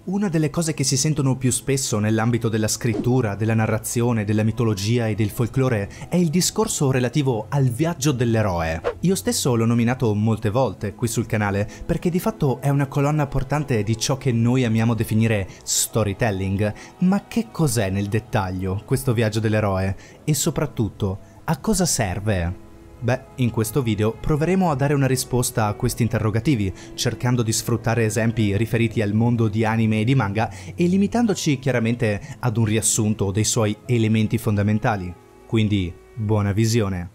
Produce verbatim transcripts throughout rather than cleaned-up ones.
Una delle cose che si sentono più spesso nell'ambito della scrittura, della narrazione, della mitologia e del folklore è il discorso relativo al viaggio dell'eroe. Io stesso l'ho nominato molte volte qui sul canale perché di fatto è una colonna portante di ciò che noi amiamo definire storytelling. Ma che cos'è nel dettaglio questo viaggio dell'eroe? E soprattutto, a cosa serve? Beh, in questo video proveremo a dare una risposta a questi interrogativi, cercando di sfruttare esempi riferiti al mondo di anime e di manga e limitandoci chiaramente ad un riassunto dei suoi elementi fondamentali. Quindi, buona visione!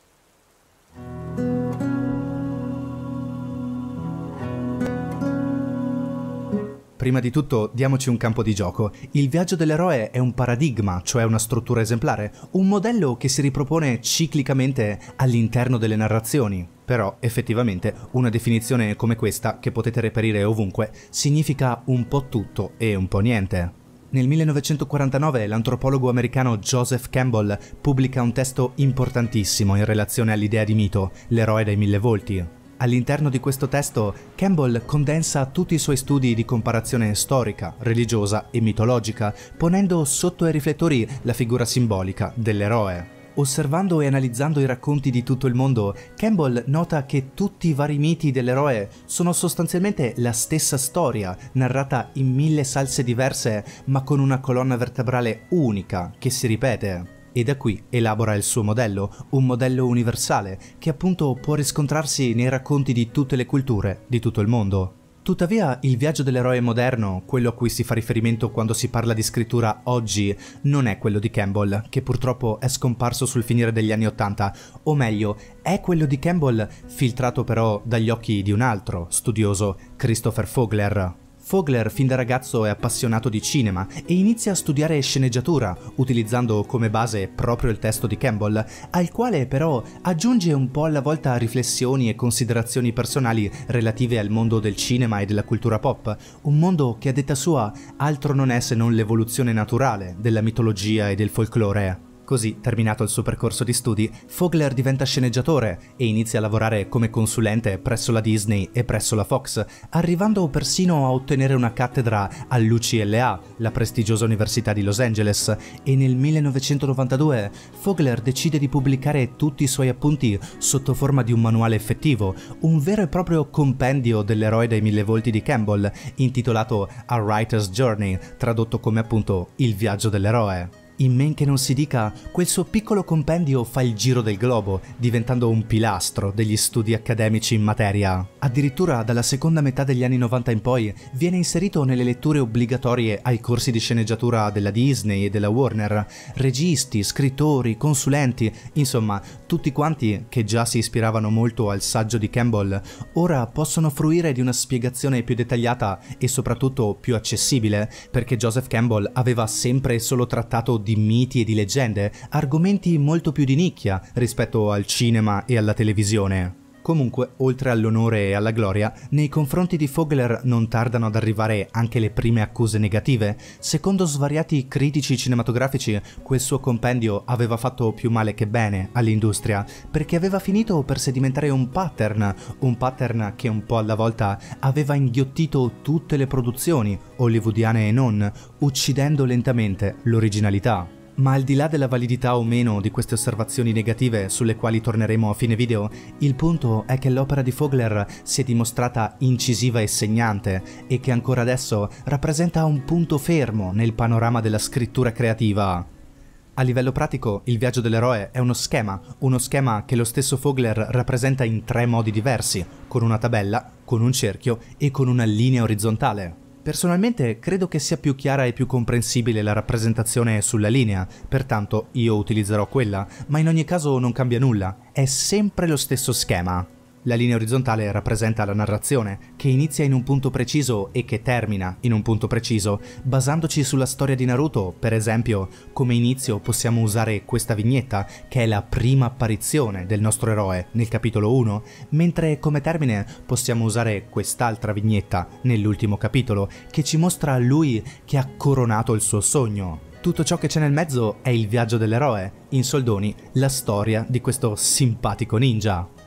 Prima di tutto diamoci un campo di gioco. Il viaggio dell'eroe è un paradigma, cioè una struttura esemplare, un modello che si ripropone ciclicamente all'interno delle narrazioni. Però, effettivamente, una definizione come questa, che potete reperire ovunque, significa un po' tutto e un po' niente. Nel millenovecentoquarantanove l'antropologo americano Joseph Campbell pubblica un testo importantissimo in relazione all'idea di mito, l'eroe dai mille volti. All'interno di questo testo, Campbell condensa tutti i suoi studi di comparazione storica, religiosa e mitologica, ponendo sotto ai riflettori la figura simbolica dell'eroe. Osservando e analizzando i racconti di tutto il mondo, Campbell nota che tutti i vari miti dell'eroe sono sostanzialmente la stessa storia, narrata in mille salse diverse, ma con una colonna vertebrale unica che si ripete. E da qui elabora il suo modello, un modello universale, che appunto può riscontrarsi nei racconti di tutte le culture di tutto il mondo. Tuttavia, il viaggio dell'eroe moderno, quello a cui si fa riferimento quando si parla di scrittura oggi, non è quello di Campbell, che purtroppo è scomparso sul finire degli anni Ottanta, o meglio, è quello di Campbell filtrato però dagli occhi di un altro studioso, Christopher Vogler. Vogler fin da ragazzo è appassionato di cinema e inizia a studiare sceneggiatura, utilizzando come base proprio il testo di Campbell, al quale però aggiunge un po' alla volta riflessioni e considerazioni personali relative al mondo del cinema e della cultura pop, un mondo che a detta sua altro non è se non l'evoluzione naturale della mitologia e del folklore. Così, terminato il suo percorso di studi, Vogler diventa sceneggiatore e inizia a lavorare come consulente presso la Disney e presso la Fox, arrivando persino a ottenere una cattedra all'U C L A, la prestigiosa università di Los Angeles, e nel millenovecentonovantadue Vogler decide di pubblicare tutti i suoi appunti sotto forma di un manuale effettivo, un vero e proprio compendio dell'eroe dai mille volti di Campbell, intitolato A Writer's Journey, tradotto come appunto Il viaggio dell'eroe. In men che non si dica, quel suo piccolo compendio fa il giro del globo, diventando un pilastro degli studi accademici in materia. Addirittura dalla seconda metà degli anni novanta in poi viene inserito nelle letture obbligatorie ai corsi di sceneggiatura della Disney e della Warner. Registi, scrittori, consulenti, insomma, tutti quanti che già si ispiravano molto al saggio di Campbell, ora possono fruire di una spiegazione più dettagliata e soprattutto più accessibile, perché Joseph Campbell aveva sempre e solo trattato di miti e di leggende, argomenti molto più di nicchia rispetto al cinema e alla televisione. Comunque, oltre all'onore e alla gloria, nei confronti di Vogler non tardano ad arrivare anche le prime accuse negative. Secondo svariati critici cinematografici, quel suo compendio aveva fatto più male che bene all'industria, perché aveva finito per sedimentare un pattern, un pattern che un po' alla volta aveva inghiottito tutte le produzioni, hollywoodiane e non, uccidendo lentamente l'originalità. Ma al di là della validità o meno di queste osservazioni negative sulle quali torneremo a fine video, il punto è che l'opera di Vogler si è dimostrata incisiva e segnante e che ancora adesso rappresenta un punto fermo nel panorama della scrittura creativa. A livello pratico, il viaggio dell'eroe è uno schema, uno schema che lo stesso Vogler rappresenta in tre modi diversi, con una tabella, con un cerchio e con una linea orizzontale. Personalmente credo che sia più chiara e più comprensibile la rappresentazione sulla linea, pertanto io utilizzerò quella, ma in ogni caso non cambia nulla, è sempre lo stesso schema. La linea orizzontale rappresenta la narrazione, che inizia in un punto preciso e che termina in un punto preciso. Basandoci sulla storia di Naruto, per esempio, come inizio possiamo usare questa vignetta, che è la prima apparizione del nostro eroe nel capitolo uno, mentre come termine possiamo usare quest'altra vignetta nell'ultimo capitolo, che ci mostra lui che ha coronato il suo sogno. Tutto ciò che c'è nel mezzo è il viaggio dell'eroe, in soldoni la storia di questo simpatico ninja.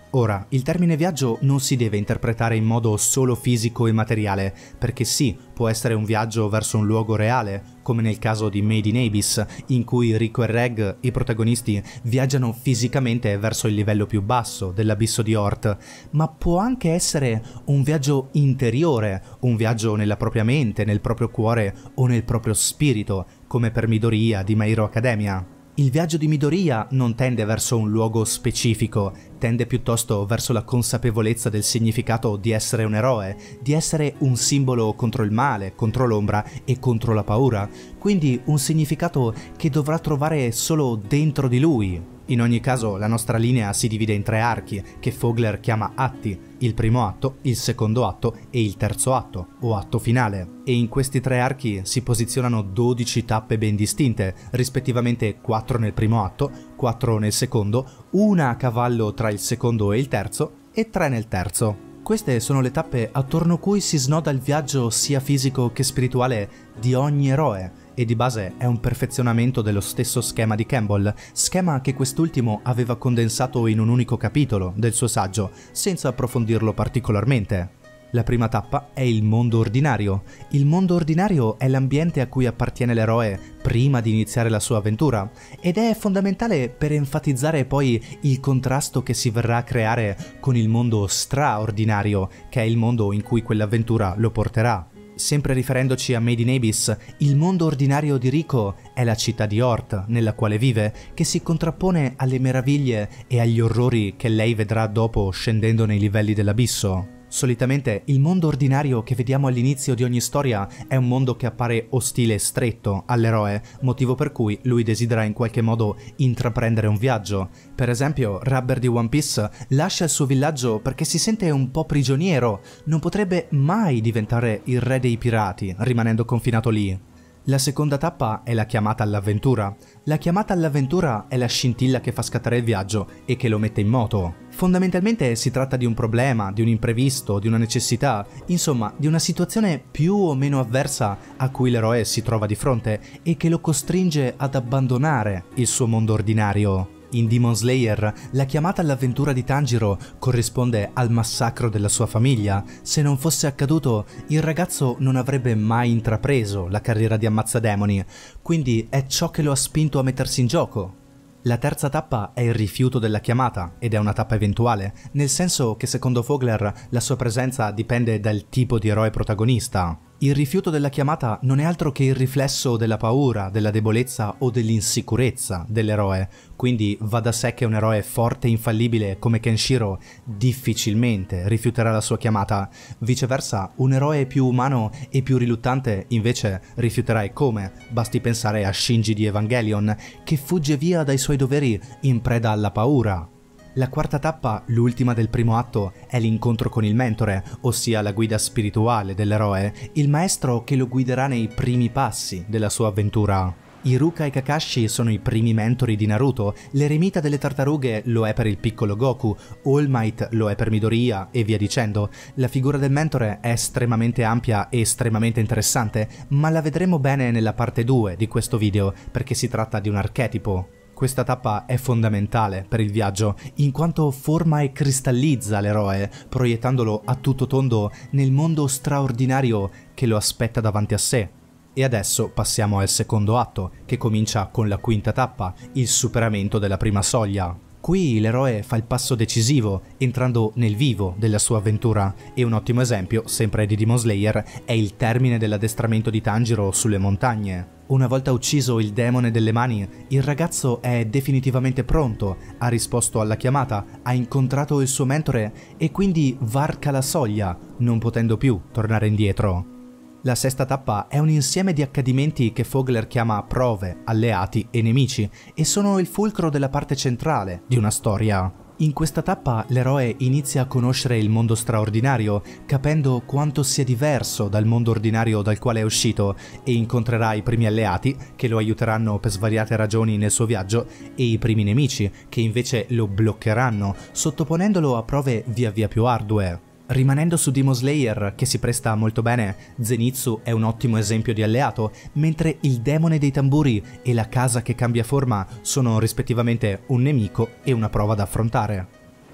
Ora, il termine viaggio non si deve interpretare in modo solo fisico e materiale, perché sì, può essere un viaggio verso un luogo reale, come nel caso di Made in Abyss, in cui Rico e Reg, i protagonisti, viaggiano fisicamente verso il livello più basso dell'abisso di Ort, ma può anche essere un viaggio interiore, un viaggio nella propria mente, nel proprio cuore o nel proprio spirito, come per Midoriya di My Hero Academia. Il viaggio di Midoriya non tende verso un luogo specifico, tende piuttosto verso la consapevolezza del significato di essere un eroe, di essere un simbolo contro il male, contro l'ombra e contro la paura, quindi un significato che dovrà trovare solo dentro di lui. In ogni caso la nostra linea si divide in tre archi, che Vogler chiama atti, il primo atto, il secondo atto e il terzo atto, o atto finale. E in questi tre archi si posizionano dodici tappe ben distinte, rispettivamente quattro nel primo atto, quattro nel secondo, una a cavallo tra il secondo e il terzo e tre nel terzo. Queste sono le tappe attorno a cui si snoda il viaggio sia fisico che spirituale di ogni eroe, e di base è un perfezionamento dello stesso schema di Campbell, schema che quest'ultimo aveva condensato in un unico capitolo del suo saggio, senza approfondirlo particolarmente. La prima tappa è il mondo ordinario. Il mondo ordinario è l'ambiente a cui appartiene l'eroe prima di iniziare la sua avventura, ed è fondamentale per enfatizzare poi il contrasto che si verrà a creare con il mondo straordinario, che è il mondo in cui quell'avventura lo porterà. Sempre riferendoci a Made in Abyss, il mondo ordinario di Rico è la città di Ort, nella quale vive, che si contrappone alle meraviglie e agli orrori che lei vedrà dopo scendendo nei livelli dell'abisso. Solitamente il mondo ordinario che vediamo all'inizio di ogni storia è un mondo che appare ostile e stretto all'eroe, motivo per cui lui desidera in qualche modo intraprendere un viaggio. Per esempio, Rubber di One Piece lascia il suo villaggio perché si sente un po' prigioniero, non potrebbe mai diventare il re dei pirati, rimanendo confinato lì. La seconda tappa è la chiamata all'avventura. La chiamata all'avventura è la scintilla che fa scattare il viaggio e che lo mette in moto. Fondamentalmente si tratta di un problema, di un imprevisto, di una necessità, insomma di una situazione più o meno avversa a cui l'eroe si trova di fronte e che lo costringe ad abbandonare il suo mondo ordinario. In Demon Slayer, la chiamata all'avventura di Tanjiro corrisponde al massacro della sua famiglia. Se non fosse accaduto, il ragazzo non avrebbe mai intrapreso la carriera di ammazzademoni, quindi è ciò che lo ha spinto a mettersi in gioco. La terza tappa è il rifiuto della chiamata, ed è una tappa eventuale, nel senso che secondo Vogler la sua presenza dipende dal tipo di eroe protagonista. Il rifiuto della chiamata non è altro che il riflesso della paura, della debolezza o dell'insicurezza dell'eroe, quindi va da sé che un eroe forte e infallibile come Kenshiro difficilmente rifiuterà la sua chiamata. Viceversa, un eroe più umano e più riluttante invece rifiuterà e come. Basti pensare a Shinji di Evangelion, che fugge via dai suoi doveri in preda alla paura. La quarta tappa, l'ultima del primo atto, è l'incontro con il mentore, ossia la guida spirituale dell'eroe, il maestro che lo guiderà nei primi passi della sua avventura. Iruka e Kakashi sono i primi mentori di Naruto, l'eremita delle tartarughe lo è per il piccolo Goku, All Might lo è per Midoriya e via dicendo. La figura del mentore è estremamente ampia e estremamente interessante, ma la vedremo bene nella parte due di questo video, perché si tratta di un archetipo. Questa tappa è fondamentale per il viaggio, in quanto forma e cristallizza l'eroe, proiettandolo a tutto tondo nel mondo straordinario che lo aspetta davanti a sé. E adesso passiamo al secondo atto, che comincia con la quinta tappa, il superamento della prima soglia. Qui l'eroe fa il passo decisivo, entrando nel vivo della sua avventura, e un ottimo esempio, sempre di Demon Slayer, è il termine dell'addestramento di Tanjiro sulle montagne. Una volta ucciso il demone delle mani, il ragazzo è definitivamente pronto, ha risposto alla chiamata, ha incontrato il suo mentore e quindi varca la soglia, non potendo più tornare indietro. La sesta tappa è un insieme di accadimenti che Vogler chiama prove, alleati e nemici, e sono il fulcro della parte centrale di una storia. In questa tappa l'eroe inizia a conoscere il mondo straordinario, capendo quanto sia diverso dal mondo ordinario dal quale è uscito, e incontrerà i primi alleati che lo aiuteranno per svariate ragioni nel suo viaggio e i primi nemici che invece lo bloccheranno, sottoponendolo a prove via via più ardue. Rimanendo su Demon Slayer, che si presta molto bene, Zenitsu è un ottimo esempio di alleato, mentre il demone dei tamburi e la casa che cambia forma sono rispettivamente un nemico e una prova da affrontare.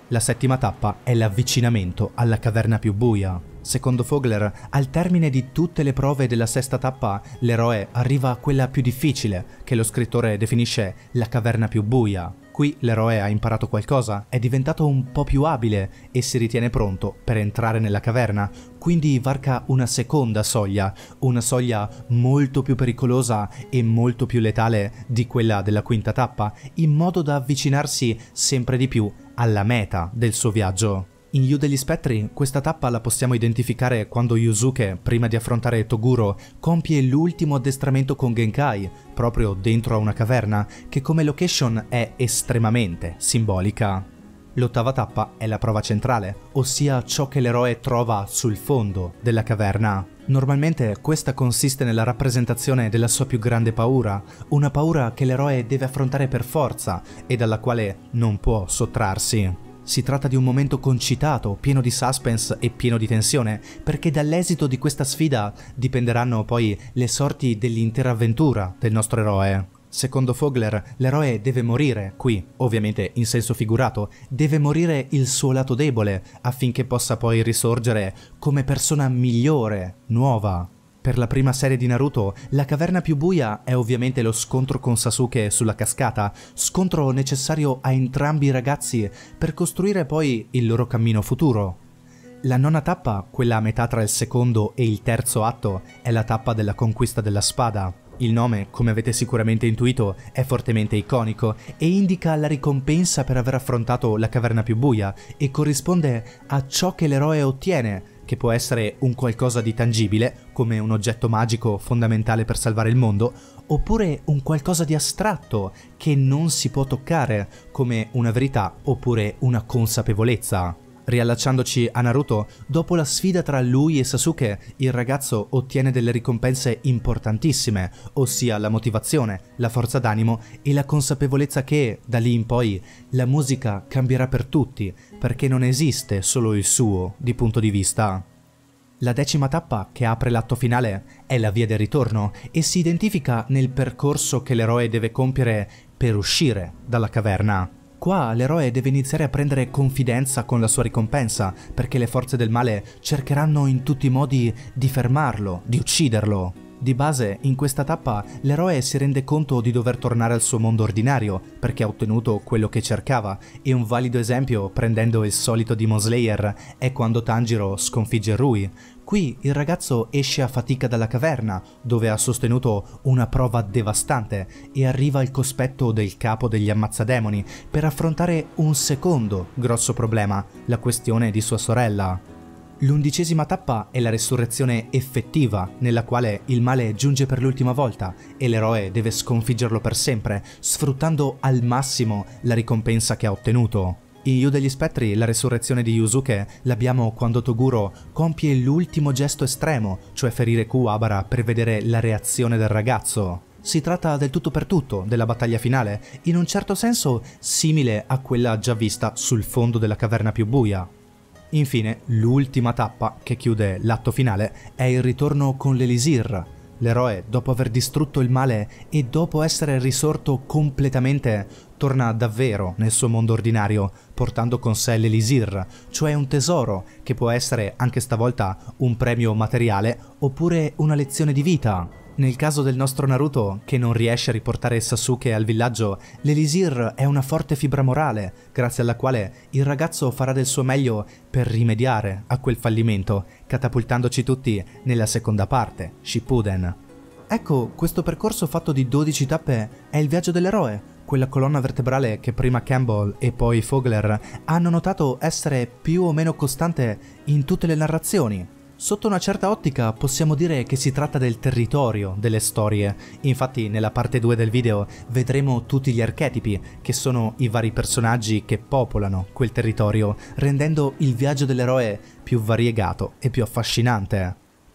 La settima tappa è l'avvicinamento alla caverna più buia. Secondo Vogler, al termine di tutte le prove della sesta tappa, l'eroe arriva a quella più difficile, che lo scrittore definisce la caverna più buia. Qui l'eroe ha imparato qualcosa, è diventato un po' più abile e si ritiene pronto per entrare nella caverna, quindi varca una seconda soglia, una soglia molto più pericolosa e molto più letale di quella della quinta tappa, in modo da avvicinarsi sempre di più alla meta del suo viaggio. In Yu degli Spettri questa tappa la possiamo identificare quando Yusuke, prima di affrontare Toguro, compie l'ultimo addestramento con Genkai, proprio dentro a una caverna, che come location è estremamente simbolica. L'ottava tappa è la prova centrale, ossia ciò che l'eroe trova sul fondo della caverna. Normalmente questa consiste nella rappresentazione della sua più grande paura, una paura che l'eroe deve affrontare per forza e dalla quale non può sottrarsi. Si tratta di un momento concitato, pieno di suspense e pieno di tensione, perché dall'esito di questa sfida dipenderanno poi le sorti dell'intera avventura del nostro eroe. Secondo Vogler, l'eroe deve morire, qui, ovviamente in senso figurato, deve morire il suo lato debole, affinché possa poi risorgere come persona migliore, nuova. Per la prima serie di Naruto, la caverna più buia è ovviamente lo scontro con Sasuke sulla cascata, scontro necessario a entrambi i ragazzi per costruire poi il loro cammino futuro. La nona tappa, quella a metà tra il secondo e il terzo atto, è la tappa della conquista della spada. Il nome, come avete sicuramente intuito, è fortemente iconico e indica la ricompensa per aver affrontato la caverna più buia e corrisponde a ciò che l'eroe ottiene, che può essere un qualcosa di tangibile, come un oggetto magico fondamentale per salvare il mondo, oppure un qualcosa di astratto, che non si può toccare, come una verità oppure una consapevolezza. Riallacciandoci a Naruto, dopo la sfida tra lui e Sasuke, il ragazzo ottiene delle ricompense importantissime, ossia la motivazione, la forza d'animo e la consapevolezza che, da lì in poi, la musica cambierà per tutti, perché non esiste solo il suo di punto di vista. La decima tappa, che apre l'atto finale, è la via del ritorno e si identifica nel percorso che l'eroe deve compiere per uscire dalla caverna. Qua l'eroe deve iniziare a prendere confidenza con la sua ricompensa, perché le forze del male cercheranno in tutti i modi di fermarlo, di ucciderlo. Di base, in questa tappa, l'eroe si rende conto di dover tornare al suo mondo ordinario, perché ha ottenuto quello che cercava, e un valido esempio, prendendo il solito Demon Slayer, è quando Tanjiro sconfigge Rui. Qui il ragazzo esce a fatica dalla caverna, dove ha sostenuto una prova devastante, e arriva al cospetto del capo degli ammazzademoni, per affrontare un secondo grosso problema, la questione di sua sorella. L'undicesima tappa è la resurrezione effettiva, nella quale il male giunge per l'ultima volta e l'eroe deve sconfiggerlo per sempre, sfruttando al massimo la ricompensa che ha ottenuto. In Yu degli Spettri la resurrezione di Yusuke l'abbiamo quando Toguro compie l'ultimo gesto estremo, cioè ferire Kuwabara per vedere la reazione del ragazzo. Si tratta del tutto per tutto della battaglia finale, in un certo senso simile a quella già vista sul fondo della caverna più buia. Infine, l'ultima tappa, che chiude l'atto finale, è il ritorno con l'Elisir. L'eroe, dopo aver distrutto il male e dopo essere risorto completamente, torna davvero nel suo mondo ordinario, portando con sé l'Elisir, cioè un tesoro che può essere anche stavolta un premio materiale oppure una lezione di vita. Nel caso del nostro Naruto, che non riesce a riportare Sasuke al villaggio, l'Elisir è una forte fibra morale, grazie alla quale il ragazzo farà del suo meglio per rimediare a quel fallimento, catapultandoci tutti nella seconda parte, Shippuden. Ecco, questo percorso fatto di dodici tappe è il viaggio dell'eroe, quella colonna vertebrale che prima Campbell e poi Vogler hanno notato essere più o meno costante in tutte le narrazioni. Sotto una certa ottica possiamo dire che si tratta del territorio delle storie, infatti nella parte due del video vedremo tutti gli archetipi, che sono i vari personaggi che popolano quel territorio, rendendo il viaggio dell'eroe più variegato e più affascinante.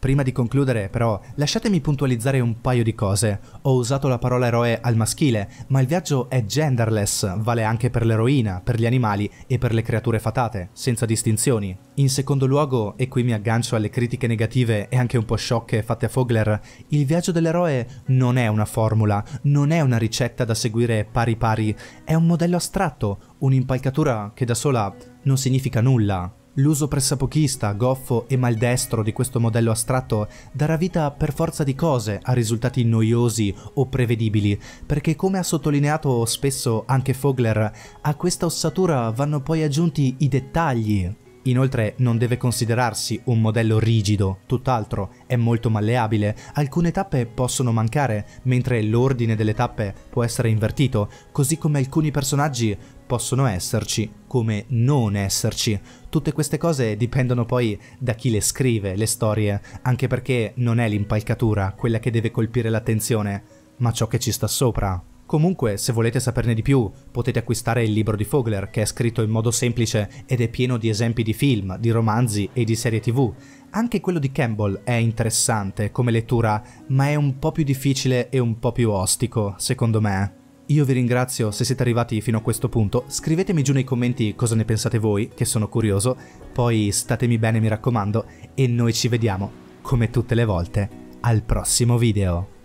Prima di concludere, però, lasciatemi puntualizzare un paio di cose. Ho usato la parola eroe al maschile, ma il viaggio è genderless, vale anche per l'eroina, per gli animali e per le creature fatate, senza distinzioni. In secondo luogo, e qui mi aggancio alle critiche negative e anche un po' sciocche fatte a Vogler, il viaggio dell'eroe non è una formula, non è una ricetta da seguire pari pari, è un modello astratto, un'impalcatura che da sola non significa nulla. L'uso pressapochista, goffo e maldestro di questo modello astratto darà vita per forza di cose a risultati noiosi o prevedibili, perché come ha sottolineato spesso anche Vogler, a questa ossatura vanno poi aggiunti i dettagli. Inoltre non deve considerarsi un modello rigido, tutt'altro, è molto malleabile, alcune tappe possono mancare, mentre l'ordine delle tappe può essere invertito, così come alcuni personaggi possono esserci, come non esserci. Tutte queste cose dipendono poi da chi le scrive, le storie, anche perché non è l'impalcatura quella che deve colpire l'attenzione, ma ciò che ci sta sopra. Comunque, se volete saperne di più, potete acquistare il libro di Vogler, che è scritto in modo semplice ed è pieno di esempi di film, di romanzi e di serie tivù. Anche quello di Campbell è interessante come lettura, ma è un po' più difficile e un po' più ostico, secondo me. Io vi ringrazio se siete arrivati fino a questo punto, scrivetemi giù nei commenti cosa ne pensate voi, che sono curioso, poi statemi bene mi raccomando, e noi ci vediamo, come tutte le volte, al prossimo video.